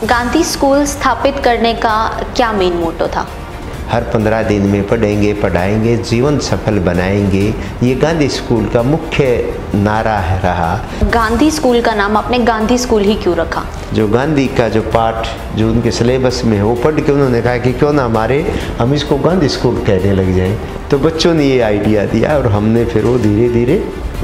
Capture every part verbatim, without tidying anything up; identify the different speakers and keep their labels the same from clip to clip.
Speaker 1: Gandhi school स्थापित करने का क्या मेन मोटो था?
Speaker 2: हर पंद्रह दिन में पढ़ेंगे, पढ़ाएंगे, जीवन सफल बनाएंगे, ये गांधी स्कूल का मुख्य नारा है रहा।
Speaker 1: गांधी स्कूल का नाम आपने गांधी स्कूल ही क्यों रखा?
Speaker 2: जो गांधी का जो पाठ जो उनके सिलेबस में है वो पढ़ के उन्होंने कहा कि क्यों ना हमारे हम इसको गांधी स्कूल कहने लग जाएं। तो बच्चों ने ये आइडिया दिया और हमने फिर वो धीरे धीरे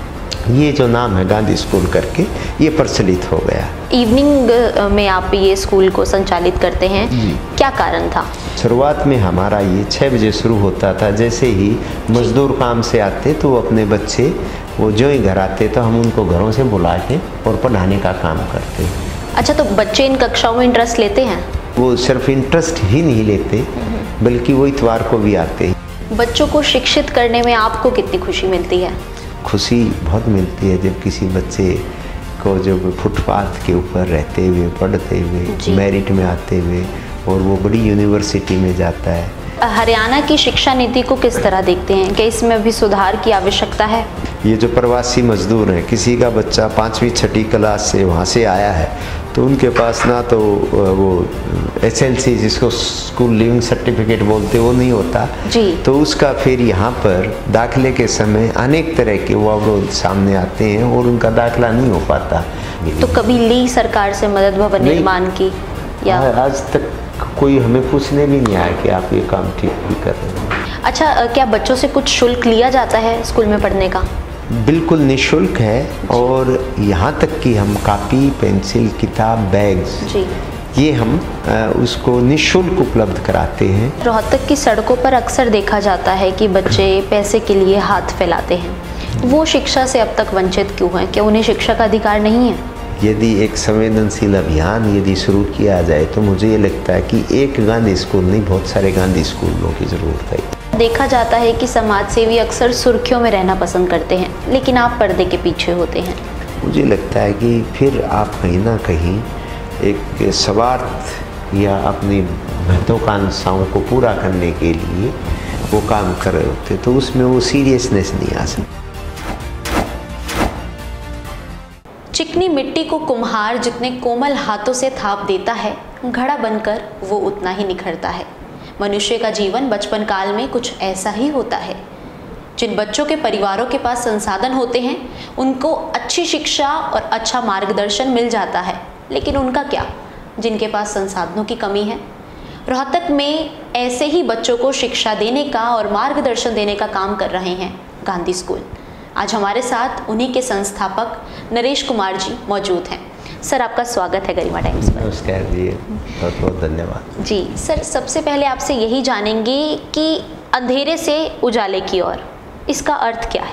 Speaker 2: ये जो नाम है गांधी स्कूल करके ये प्रचलित हो गया।
Speaker 1: इवनिंग में आप ये स्कूल को संचालित करते हैं, क्या कारण था?
Speaker 2: शुरुआत में हमारा ये छः बजे शुरू होता था। जैसे ही मजदूर काम से आते तो वो अपने बच्चे वो जो ही घर आते तो हम उनको घरों से बुला के और पढ़ाने का काम करते।
Speaker 1: अच्छा, तो बच्चे इन कक्षाओं में इंटरेस्ट लेते हैं?
Speaker 2: वो सिर्फ इंटरेस्ट ही नहीं लेते बल्कि वो इतवार को भी आते हैं।
Speaker 1: बच्चों को शिक्षित करने में आपको कितनी खुशी मिलती है?
Speaker 2: खुशी बहुत मिलती है जब किसी बच्चे को जब फुटपाथ के ऊपर रहते हुए, पढ़ते हुए, मेरिट में आते हुए और वो बड़ी यूनिवर्सिटी में जाता है।
Speaker 1: हरियाणा की शिक्षा नीति को किस तरह देखते हैं? क्या इसमें भी सुधार की आवश्यकता है?
Speaker 2: ये जो प्रवासी मजदूर हैं, किसी का बच्चा पाँचवीं छठी क्लास से वहाँ से आया है तो उनके पास ना तो वो एस एल सी जिसको स्कूल लिविंग सर्टिफिकेट बोलते वो नहीं होता
Speaker 1: जी।
Speaker 2: तो उसका फिर यहाँ पर दाखिले के समय अनेक तरह के वो अवरोध सामने आते हैं और उनका दाखिला नहीं हो पाता।
Speaker 1: तो कभी ली सरकार से मदद भवन निर्माण की? या
Speaker 2: आज तक कोई हमें पूछने भी नहीं आया कि आप ये काम ठीक भी कर रहे हैं।
Speaker 1: अच्छा, क्या बच्चों से कुछ शुल्क लिया जाता है स्कूल में पढ़ने का?
Speaker 2: बिल्कुल निःशुल्क है और यहाँ तक कि हम कापी, पेंसिल, किताब, बैग्स
Speaker 1: जी
Speaker 2: ये हम उसको निःशुल्क उपलब्ध कराते हैं।
Speaker 1: रोहतक की सड़कों पर अक्सर देखा जाता है कि बच्चे पैसे के लिए हाथ फैलाते हैं, वो शिक्षा से अब तक वंचित क्यों हैं? क्या उन्हें शिक्षा का अधिकार नहीं है?
Speaker 2: यदि एक संवेदनशील अभियान यदि शुरू किया जाए तो मुझे ये लगता है कि एक गांधी स्कूल नहीं, बहुत सारे गांधी स्कूलों की ज़रूरत है।
Speaker 1: देखा जाता है कि समाज सेवी अक्सर सुर्खियों में रहना पसंद करते हैं, लेकिन आप पर्दे के पीछे होते हैं।
Speaker 2: मुझे लगता है कि फिर आप कहीं ना कहीं एक स्वार्थ या अपनी महत्वाकांक्षाओं को पूरा करने के लिए वो काम कर रहे होते तो उसमें वो सीरियसनेस नहीं आ सकती।
Speaker 1: चिकनी मिट्टी को कुम्हार जितने कोमल हाथों से थाप देता है, घड़ा बनकर वो उतना ही निखरता है। मनुष्य का जीवन बचपन काल में कुछ ऐसा ही होता है। जिन बच्चों के परिवारों के पास संसाधन होते हैं उनको अच्छी शिक्षा और अच्छा मार्गदर्शन मिल जाता है, लेकिन उनका क्या जिनके पास संसाधनों की कमी है? रोहतक में ऐसे ही बच्चों को शिक्षा देने का और मार्गदर्शन देने का काम कर रहे हैं गांधी स्कूल। आज हमारे साथ उन्हीं के संस्थापक नरेश कुमार जी मौजूद हैं। सर, आपका स्वागत है गरिमा टाइम्स पर।
Speaker 2: नमस्कार जी, बहुत बहुत धन्यवाद
Speaker 1: जी। सर, सबसे पहले आपसे यही जानेंगे कि अंधेरे से उजाले की ओर, इसका अर्थ क्या है?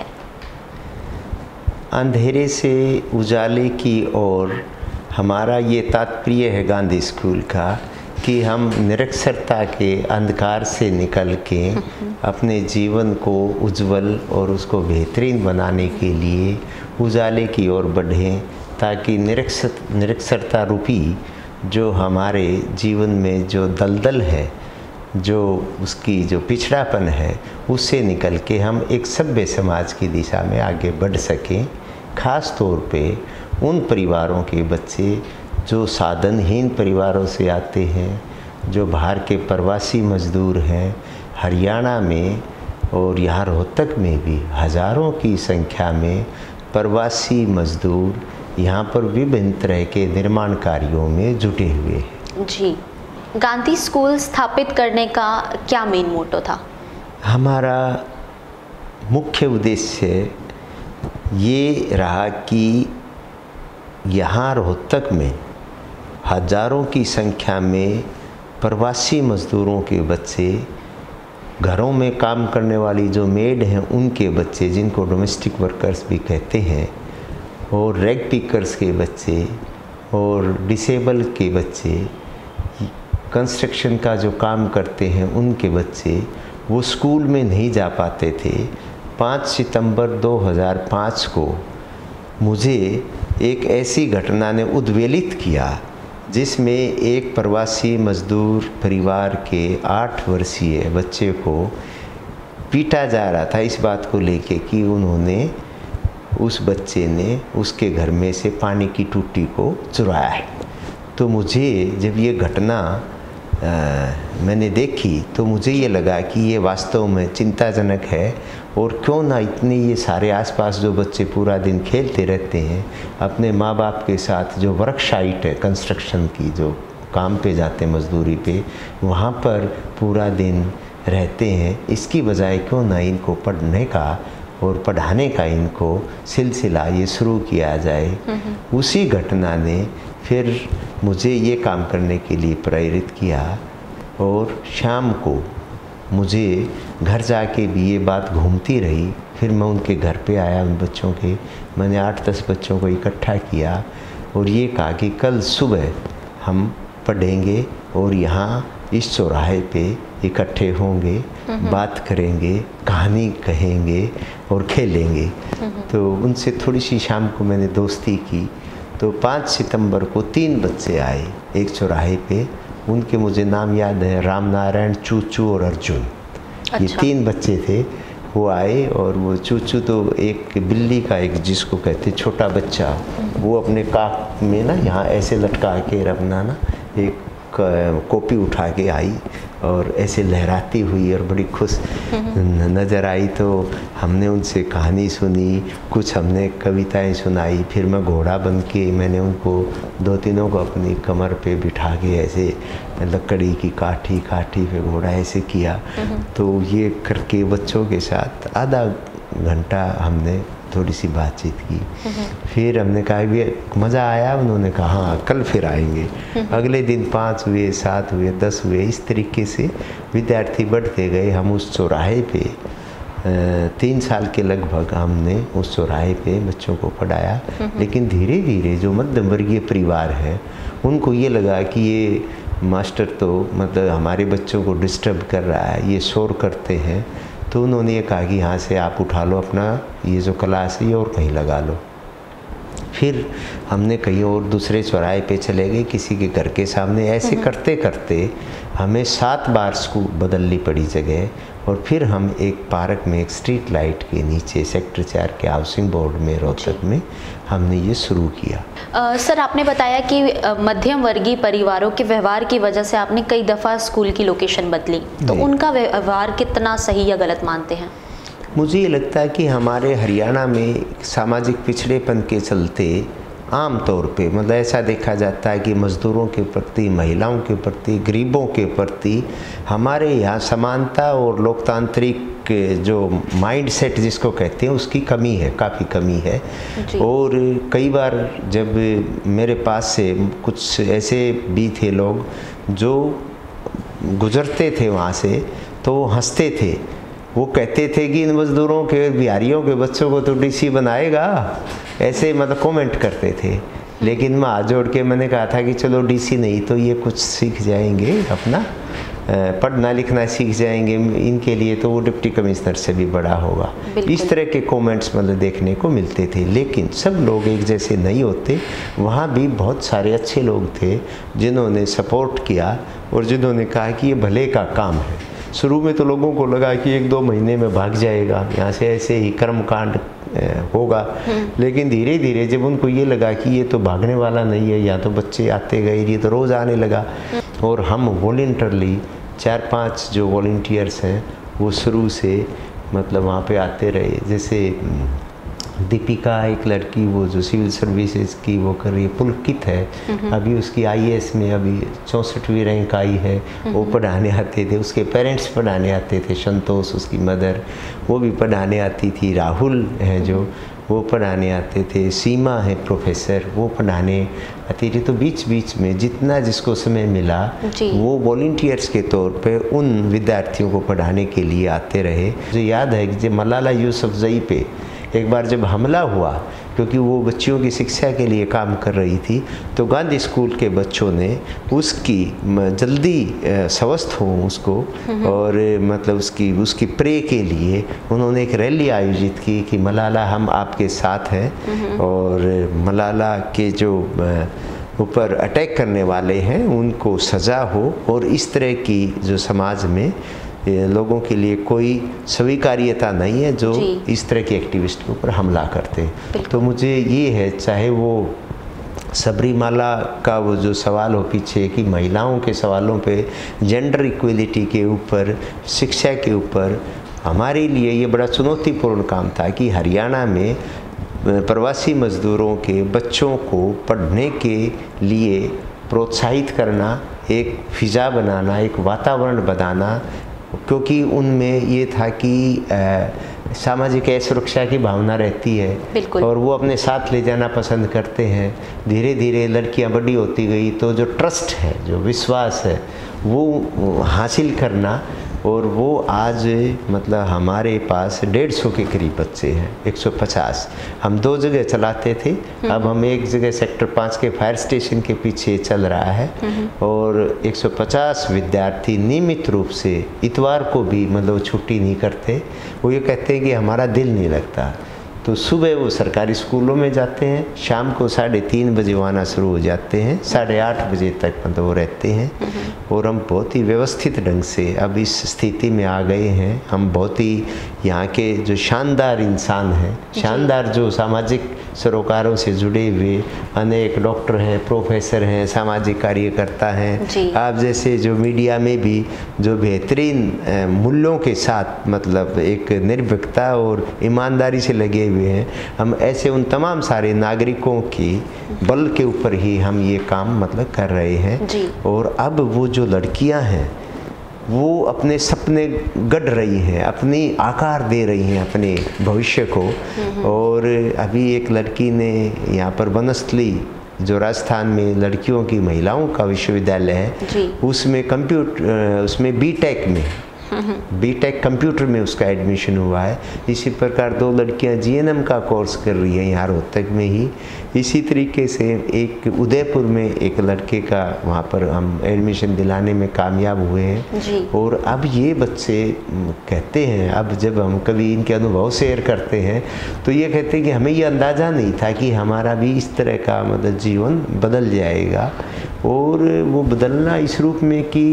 Speaker 2: अंधेरे से उजाले की ओर हमारा ये तात्पर्य है गांधी स्कूल का कि हम निरक्षरता के अंधकार से निकल के अपने जीवन को उज्जवल और उसको बेहतरीन बनाने के लिए उजाले की ओर बढ़ें, ताकि निरक्षर निरक्षरता रूपी जो हमारे जीवन में जो दलदल है, जो उसकी जो पिछड़ापन है, उससे निकल के हम एक सभ्य समाज की दिशा में आगे बढ़ सकें। ख़ास तौर पे उन परिवारों के बच्चे जो साधनहीन परिवारों से आते हैं, जो बाहर के प्रवासी मजदूर हैं, हरियाणा में और यहाँ रोहतक में भी हज़ारों की संख्या में प्रवासी मजदूर यहाँ पर विभिन्न तरह के निर्माण कार्यों में जुटे हुए हैं।
Speaker 1: जी। गांधी स्कूल स्थापित करने का क्या मेन मोटो था?
Speaker 2: हमारा मुख्य उद्देश्य ये रहा कि यहाँ रोहतक में हजारों की संख्या में प्रवासी मजदूरों के बच्चे, घरों में काम करने वाली जो मेड हैं उनके बच्चे, जिनको डोमेस्टिक वर्कर्स भी कहते हैं, और रैग पिकर्स के बच्चे और डिसेबल के बच्चे, कंस्ट्रक्शन का जो काम करते हैं उनके बच्चे, वो स्कूल में नहीं जा पाते थे। पाँच सितंबर दो हज़ार पाँच को मुझे एक ऐसी घटना ने उद्वेलित किया जिसमें एक प्रवासी मजदूर परिवार के आठ वर्षीय बच्चे को पीटा जा रहा था इस बात को लेके कि उन्होंने उस बच्चे ने उसके घर में से पानी की टूटी को चुराया है। तो मुझे जब ये घटना आ, मैंने देखी तो मुझे ये लगा कि ये वास्तव में चिंताजनक है। और क्यों ना इतने ये सारे आसपास जो बच्चे पूरा दिन खेलते रहते हैं, अपने माँ बाप के साथ जो वर्क साइट है कंस्ट्रक्शन की, जो काम पे जाते हैं मजदूरी पे, वहाँ पर पूरा दिन रहते हैं, इसकी बजाय क्यों ना इनको पढ़ने का और पढ़ाने का इनको सिलसिला ये शुरू किया जाए। उसी घटना ने फिर मुझे ये काम करने के लिए प्रेरित किया। और शाम को मुझे घर जाके भी ये बात घूमती रही। फिर मैं उनके घर पे आया, उन बच्चों के, मैंने आठ दस बच्चों को इकट्ठा किया और ये कहा कि कल सुबह हम पढ़ेंगे और यहाँ इस चौराहे पे इकट्ठे होंगे, बात करेंगे, कहानी कहेंगे और खेलेंगे। तो उनसे थोड़ी सी शाम को मैंने दोस्ती की। तो पाँच सितंबर को तीन बच्चे आए एक चौराहे पे, उनके मुझे नाम याद है, राम नारायण, चूचू और अर्जुन। अच्छा। ये तीन बच्चे थे, वो आए। और वो चूचू तो एक बिल्ली का एक जिसको कहते छोटा बच्चा, वो अपने काक में ना यहाँ ऐसे लटका के रखना ना एक कॉपी उठा के आई और ऐसे लहराती हुई और बड़ी खुश नज़र आई। तो हमने उनसे कहानी सुनी, कुछ हमने कविताएं सुनाई। फिर मैं घोड़ा बन के मैंने उनको दो तीनों को अपनी कमर पे बिठा के ऐसे लकड़ी की काठी काठी पे घोड़ा ऐसे किया। तो ये करके बच्चों के साथ आधा घंटा हमने थोड़ी सी बातचीत की। फिर हमने कहा भी मज़ा आया, उन्होंने कहा हाँ कल फिर आएंगे। अगले दिन पाँच हुए, सात हुए, दस हुए, इस तरीके से विद्यार्थी बढ़ते गए। हम उस चौराहे पे तीन साल के लगभग हमने उस चौराहे पे बच्चों को पढ़ाया। लेकिन धीरे धीरे जो मध्यम वर्गीय परिवार है उनको ये लगा कि ये मास्टर तो मतलब हमारे बच्चों को डिस्टर्ब कर रहा है, ये शोर करते हैं। तो उन्होंने ये कहा कि यहाँ से आप उठा लो अपना ये जो क्लास है ये और कहीं लगा लो। फिर हमने कहीं और दूसरे चौराहे पे चले गए, किसी के घर के सामने। ऐसे करते करते हमें सात बार स्कूल बदलनी पड़ी जगह। और फिर हम एक पार्क में एक स्ट्रीट लाइट के नीचे सेक्टर चार के हाउसिंग बोर्ड में रोहतक में हमने ये शुरू किया।
Speaker 1: आ, सर आपने बताया कि मध्यम वर्गीय परिवारों के व्यवहार की वजह से आपने कई दफ़ा स्कूल की लोकेशन बदली, तो उनका व्यवहार कितना सही या गलत मानते हैं?
Speaker 2: मुझे ये लगता है कि हमारे हरियाणा में सामाजिक पिछड़ेपन के चलते आम तौर पे मतलब ऐसा देखा जाता है कि मज़दूरों के प्रति, महिलाओं के प्रति, गरीबों के प्रति हमारे यहाँ समानता और लोकतांत्रिक जो माइंड सेट जिसको कहते हैं उसकी कमी है, काफ़ी कमी है। और कई बार जब मेरे पास से कुछ ऐसे भी थे लोग जो गुजरते थे वहाँ से, तो हंसते थे। वो कहते थे कि इन मज़दूरों के, बिहारियों के बच्चों को तो डीसी बनाएगा, ऐसे मतलब कमेंट करते थे। लेकिन मैं हाथ जोड़ के मैंने कहा था कि चलो डीसी नहीं तो ये कुछ सीख जाएंगे, अपना पढ़ना लिखना सीख जाएंगे, इनके लिए तो वो डिप्टी कमिश्नर से भी बड़ा होगा। इस तरह के कमेंट्स मतलब देखने को मिलते थे। लेकिन सब लोग एक जैसे नहीं होते, वहाँ भी बहुत सारे अच्छे लोग थे जिन्होंने सपोर्ट किया और जिन्होंने कहा कि ये भले का काम है। शुरू में तो लोगों को लगा कि एक दो महीने में भाग जाएगा, यहाँ से ऐसे ही कर्मकांड होगा। लेकिन धीरे धीरे जब उनको ये लगा कि ये तो भागने वाला नहीं है, या तो बच्चे आते गए, ये तो रोज़ आने लगा। और हम वॉलंटियरली चार पांच जो वॉलंटियर्स हैं वो शुरू से मतलब वहाँ पे आते रहे। जैसे दीपिका एक लड़की, वो जो सिविल सर्विसेज की वो कर रही है, पुलकित है, अभी उसकी आईएएस में अभी चौंसठवीं रैंक आई है, वो पढ़ाने आते थे। उसके पेरेंट्स पढ़ाने आते थे, संतोष उसकी मदर वो भी पढ़ाने आती थी। राहुल है जो वो पढ़ाने आते थे। सीमा है प्रोफेसर, वो पढ़ाने आती थी। तो बीच बीच में जितना जिसको समय मिला वो वॉलंटियर्स के तौर पे उन विद्यार्थियों को पढ़ाने के लिए आते रहे। मुझे याद है कि जब मलाला यूसुफजई पे एक बार जब हमला हुआ, क्योंकि वो बच्चियों की शिक्षा के लिए काम कर रही थी, तो गांधी स्कूल के बच्चों ने उसकी जल्दी स्वस्थ हो उसको और मतलब उसकी उसकी प्रे के लिए उन्होंने एक रैली आयोजित की कि मलाला हम आपके साथ हैं और मलाला के जो ऊपर अटैक करने वाले हैं उनको सज़ा हो। और इस तरह की जो समाज में लोगों के लिए कोई स्वीकार्यता नहीं है जो इस तरह के एक्टिविस्ट के ऊपर हमला करते हैं। तो मुझे ये है, चाहे वो सबरीमाला का वो जो सवाल हो पीछे कि महिलाओं के सवालों पे, जेंडर इक्वलिटी के ऊपर, शिक्षा के ऊपर हमारे लिए ये बड़ा चुनौतीपूर्ण काम था कि हरियाणा में प्रवासी मज़दूरों के बच्चों को पढ़ने के लिए प्रोत्साहित करना, एक फ़िज़ा बनाना, एक वातावरण बनाना, क्योंकि उनमें ये था कि आ, सामाजिक असुरक्षा की भावना रहती है और वो अपने साथ ले जाना पसंद करते हैं। धीरे धीरे लड़कियां बड़ी होती गई तो जो ट्रस्ट है, जो विश्वास है, वो हासिल करना, और वो आज मतलब हमारे पास डेढ़ सौ के करीब बच्चे हैं, एक सौ पचास। हम दो जगह चलाते थे, अब हम एक जगह सेक्टर पाँच के फायर स्टेशन के पीछे चल रहा है, और एक सौ पचास विद्यार्थी नियमित रूप से इतवार को भी मतलब छुट्टी नहीं करते। वो ये कहते हैं कि हमारा दिल नहीं लगता। तो सुबह वो सरकारी स्कूलों में जाते हैं, शाम को साढ़े तीन बजे वहाँ आना शुरू हो जाते हैं, साढ़े आठ बजे तक मतलब वो रहते हैं। और हम बहुत ही व्यवस्थित ढंग से अब इस स्थिति में आ गए हैं। हम बहुत ही यहाँ के जो शानदार इंसान हैं, शानदार जो सामाजिक सरोकारों से जुड़े हुए अनेक डॉक्टर हैं, प्रोफेसर हैं, सामाजिक कार्यकर्ता हैं, आप जैसे जो मीडिया में भी जो बेहतरीन मूल्यों के साथ मतलब एक निर्भीकता और ईमानदारी से लगे हुए हैं, हम ऐसे उन तमाम सारे नागरिकों की बल के ऊपर ही हम ये काम मतलब कर रहे हैं। और अब वो जो लड़कियां हैं वो अपने सपने गढ़ रही हैं, अपनी आकार दे रही हैं अपने भविष्य को। और अभी एक लड़की ने यहाँ पर बनस्थली जो राजस्थान में लड़कियों की महिलाओं का विश्वविद्यालय है, उसमें कंप्यूटर उसमें बीटेक में बीटेक कंप्यूटर में उसका एडमिशन हुआ है। इसी प्रकार दो लड़कियां जीएनएम का कोर्स कर रही हैं यहाँ रोहतक में ही। इसी तरीके से एक उदयपुर में एक लड़के का वहाँ पर हम एडमिशन दिलाने में कामयाब हुए हैं। और अब ये बच्चे कहते हैं, अब जब हम कभी इनके अनुभव शेयर करते हैं तो ये कहते हैं कि हमें ये अंदाज़ा नहीं था कि हमारा भी इस तरह का मतलब जीवन बदल जाएगा। और वो बदलना इस रूप में कि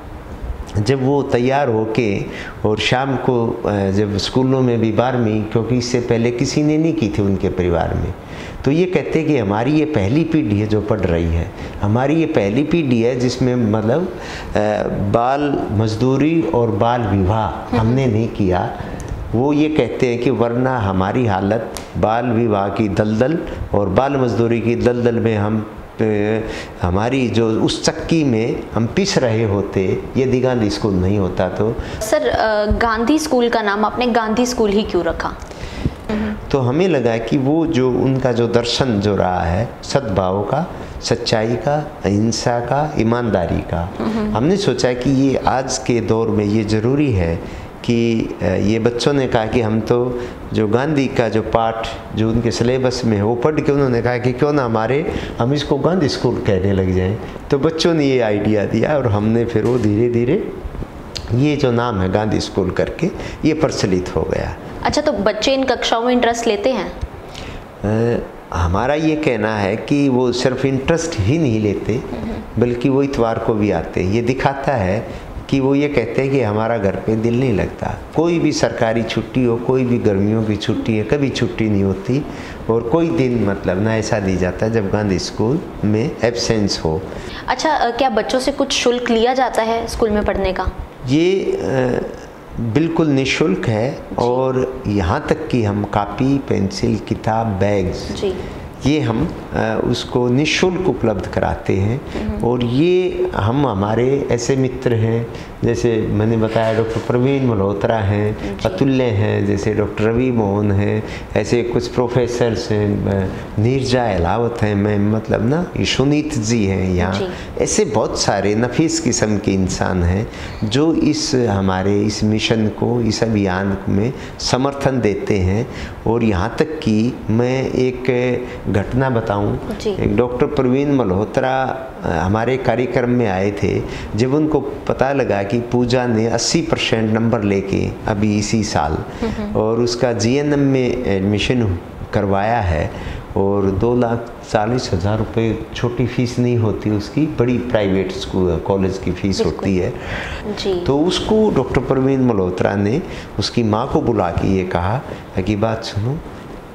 Speaker 2: जब वो तैयार होके और शाम को जब स्कूलों में भी बारहवीं, क्योंकि इससे पहले किसी ने नहीं की थी उनके परिवार में, तो ये कहते हैं कि हमारी ये पहली पीढ़ी है जो पढ़ रही है, हमारी ये पहली पीढ़ी है जिसमें मतलब बाल मजदूरी और बाल विवाह हमने नहीं किया। वो ये कहते हैं कि वरना हमारी हालत बाल विवाह की दलदल और बाल मजदूरी की दलदल में हम हमारी जो उस चक्की में हम पिस रहे होते यदि गांधी स्कूल नहीं होता। तो
Speaker 1: सर गांधी स्कूल का नाम आपने गांधी स्कूल ही क्यों रखा?
Speaker 2: तो हमें लगा कि वो जो उनका जो दर्शन जो रहा है सद्भाव का, सच्चाई का, अहिंसा का, ईमानदारी का, हमने सोचा कि ये आज के दौर में ये ज़रूरी है कि ये बच्चों ने कहा कि हम तो जो गांधी का जो पाठ जो उनके सिलेबस में है वो पढ़ के उन्होंने कहा कि क्यों ना हमारे हम इसको गांधी स्कूल कहने लग जाएं। तो बच्चों ने ये आइडिया दिया और हमने फिर वो धीरे धीरे ये जो नाम है गांधी स्कूल करके ये प्रचलित हो गया।
Speaker 1: अच्छा, तो बच्चे इन कक्षाओं में इंटरेस्ट लेते हैं?
Speaker 2: आ, हमारा ये कहना है कि वो सिर्फ इंटरेस्ट ही नहीं लेते बल्कि वो इतवार को भी आते हैं। ये दिखाता है कि वो ये कहते हैं कि हमारा घर पे दिल नहीं लगता। कोई भी सरकारी छुट्टी हो, कोई भी गर्मियों की छुट्टी है, कभी छुट्टी नहीं होती और कोई दिन मतलब ना ऐसा दी जाता जब गांधी स्कूल में एब्सेंस हो।
Speaker 1: अच्छा, क्या बच्चों से कुछ शुल्क लिया जाता है स्कूल में पढ़ने का?
Speaker 2: ये आ, बिल्कुल निःशुल्क है और यहाँ तक कि हम कापी, पेंसिल, किताब, बैग्स जी ये हम आ, उसको निःशुल्क उपलब्ध कराते हैं। और ये हम हमारे ऐसे मित्र हैं जैसे मैंने बताया डॉक्टर प्रवीण मल्होत्रा हैं, अतुल्य हैं, जैसे डॉक्टर रवि मोहन हैं, ऐसे कुछ प्रोफेसर्स हैं, नीरजा अलावत हैं, मैं मतलब ना सुनीत जी हैं यहाँ, ऐसे बहुत सारे नफीस किस्म के इंसान हैं जो इस हमारे इस मिशन को, इस अभियान में समर्थन देते हैं। और यहाँ तक कि मैं एक घटना बताऊं, एक डॉक्टर प्रवीण मल्होत्रा हमारे कार्यक्रम में आए थे। जब उनको पता लगा कि पूजा ने अस्सी परसेंट नंबर लेके अभी इसी साल और उसका जीएनएम में एडमिशन करवाया है और दो लाख चालीस हज़ार रुपये छोटी फीस नहीं होती उसकी, बड़ी प्राइवेट स्कूल कॉलेज की फीस होती है जी। तो उसको डॉक्टर प्रवीण मल्होत्रा ने उसकी माँ को बुला के ये कहा कि बात सुनो,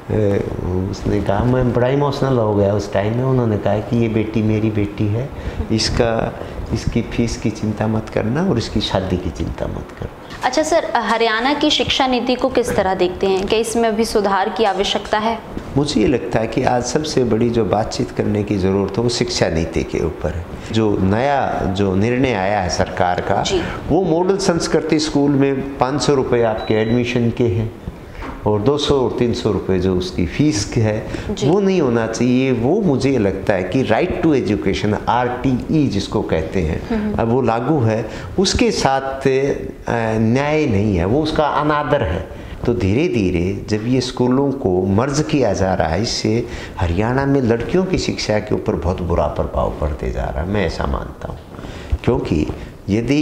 Speaker 2: उसने कहा, मैं बड़ा इमोशनल हो गया उस टाइम में। उन्होंने कहा कि ये बेटी मेरी बेटी है, इसका इसकी फीस की चिंता मत करना और इसकी शादी की चिंता मत करना।
Speaker 1: अच्छा सर, हरियाणा की शिक्षा नीति को किस तरह देखते हैं? क्या इसमें अभी सुधार की आवश्यकता है?
Speaker 2: मुझे ये लगता है कि आज सबसे बड़ी जो बातचीत करने की ज़रूरत है वो शिक्षा नीति के ऊपर है। जो नया जो निर्णय आया है सरकार का, वो मॉडल संस्कृति स्कूल में पाँच सौ रुपये आपके एडमिशन के हैं और दो सौ और तीन सौ रुपये जो उसकी फीस है, वो नहीं होना चाहिए। वो मुझे लगता है कि right to education, R T E जिसको कहते हैं, अब वो लागू है, उसके साथ न्याय नहीं है, वो उसका अनादर है। तो धीरे धीरे जब ये स्कूलों को मर्ज किया जा रहा है, इससे हरियाणा में लड़कियों की शिक्षा के ऊपर बहुत बुरा प्रभाव पड़ते जा रहा है, मैं ऐसा मानता हूँ। क्योंकि यदि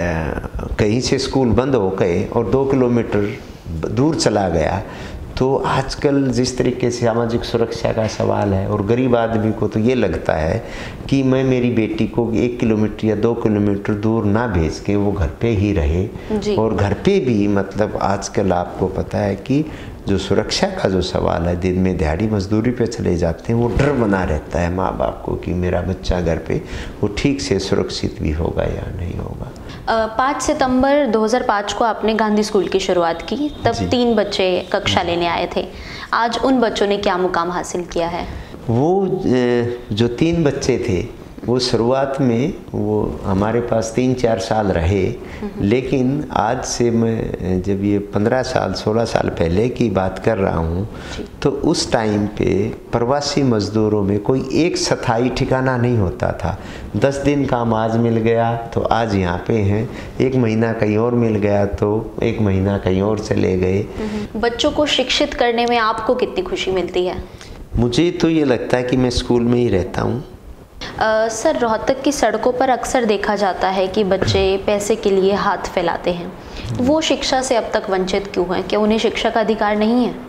Speaker 2: कहीं से स्कूल बंद हो गए और दो किलोमीटर दूर चला गया, तो आजकल जिस तरीके से सामाजिक सुरक्षा का सवाल है, और गरीब आदमी को तो ये लगता है कि मैं मेरी बेटी को एक किलोमीटर या दो किलोमीटर दूर ना भेज के वो घर पे ही रहे। और घर पे भी मतलब आजकल आपको पता है कि जो सुरक्षा का जो सवाल है, दिन में दिहाड़ी मजदूरी पे चले जाते हैं, वो डर बना रहता है माँ बाप को कि मेरा बच्चा घर पे वो ठीक से सुरक्षित भी होगा या नहीं होगा।
Speaker 1: पाँच सितंबर दो हज़ार पाँच को आपने गांधी स्कूल की शुरुआत की, तब तीन बच्चे कक्षा लेने आए थे। आज उन बच्चों ने क्या मुकाम हासिल किया है?
Speaker 2: वो जो तीन बच्चे थे वो शुरुआत में वो हमारे पास तीन चार साल रहे, लेकिन आज से मैं जब ये पंद्रह साल सोलह साल पहले की बात कर रहा हूँ, तो उस टाइम पे प्रवासी मज़दूरों में कोई एक स्थायी ठिकाना नहीं होता था। दस दिन काम आज मिल गया तो आज यहाँ पे हैं, एक महीना कहीं और मिल गया तो एक महीना कहीं और चले गए।
Speaker 1: बच्चों को शिक्षित करने में आपको कितनी खुशी मिलती है?
Speaker 2: मुझे तो ये लगता है कि मैं स्कूल में ही रहता हूँ।
Speaker 1: Uh, सर, रोहतक की सड़कों पर अक्सर देखा जाता है कि बच्चे पैसे के लिए हाथ फैलाते हैं। वो शिक्षा से अब तक वंचित क्यों हैं? क्या उन्हें शिक्षा का अधिकार नहीं है?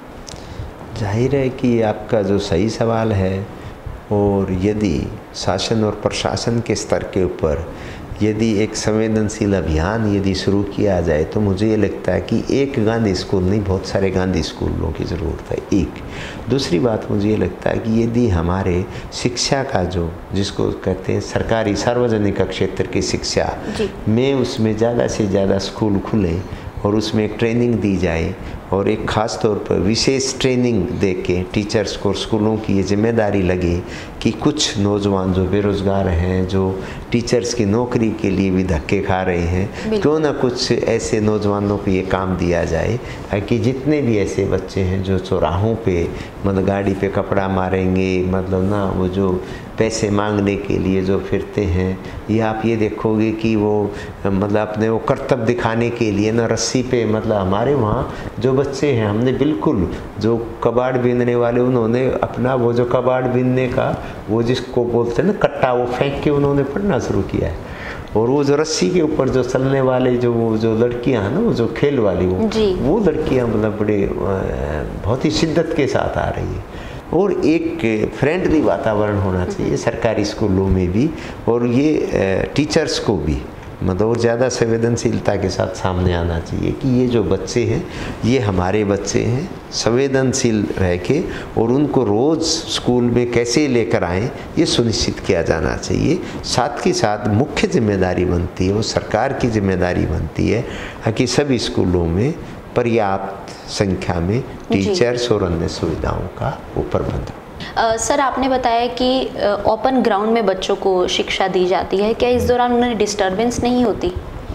Speaker 2: जाहिर है कि आपका जो सही सवाल है, और यदि शासन और प्रशासन के स्तर के ऊपर यदि एक संवेदनशील अभियान यदि शुरू किया जाए, तो मुझे ये लगता है कि एक गांधी स्कूल नहीं, बहुत सारे गांधी स्कूलों की ज़रूरत है। एक दूसरी बात मुझे ये लगता है कि यदि हमारे शिक्षा का जो जिसको कहते हैं सरकारी सार्वजनिक क्षेत्र की शिक्षा में, उसमें ज़्यादा से ज़्यादा स्कूल खुले और उसमें एक ट्रेनिंग दी जाए, और एक ख़ास तौर पर विशेष ट्रेनिंग दे के टीचर्स को, स्कूलों की ये जिम्मेदारी लगे कि कुछ नौजवान जो बेरोज़गार हैं, जो टीचर्स की नौकरी के लिए भी धक्के खा रहे हैं, क्यों ना कुछ ऐसे नौजवानों को ये काम दिया जाए कि जितने भी ऐसे बच्चे हैं जो चौराहों पे मतलब गाड़ी पे कपड़ा मारेंगे, मतलब ना वो जो पैसे मांगने के लिए जो फिरते हैं, ये आप ये देखोगे कि वो मतलब अपने वो कर्तव्य दिखाने के लिए ना रस्सी पे, मतलब हमारे वहाँ जो बच्चे हैं, हमने बिल्कुल जो कबाड़ बीनने वाले, उन्होंने अपना वो जो कबाड़ बीनने का वो जिसको बोलते हैं ना कट्टा, वो फेंक के उन्होंने पढ़ना शुरू किया है। और वो जो रस्सी के ऊपर जो चलने वाले जो वो जो लड़कियां हैं ना, वो जो खेल वाली वो वो लड़कियां मतलब बड़े बहुत ही शिद्दत के साथ आ रही है। और एक फ्रेंडली वातावरण होना चाहिए सरकारी स्कूलों में भी, और ये टीचर्स को भी मतलब और ज़्यादा संवेदनशीलता के साथ सामने आना चाहिए कि ये जो बच्चे हैं ये हमारे बच्चे हैं, संवेदनशील रह के, और उनको रोज़ स्कूल में कैसे लेकर आएँ ये सुनिश्चित किया जाना चाहिए। साथ के साथ मुख्य जिम्मेदारी बनती है, वो सरकार की जिम्मेदारी बनती है कि सभी स्कूलों में पर्याप्त संख्या में टीचर्स और अन्य सुविधाओं का वो प्रबंध।
Speaker 1: Uh, सर, आपने बताया कि ओपन ग्राउंड में बच्चों को शिक्षा दी जाती है, क्या इस दौरान उन्हें डिस्टर्बेंस नहीं होती?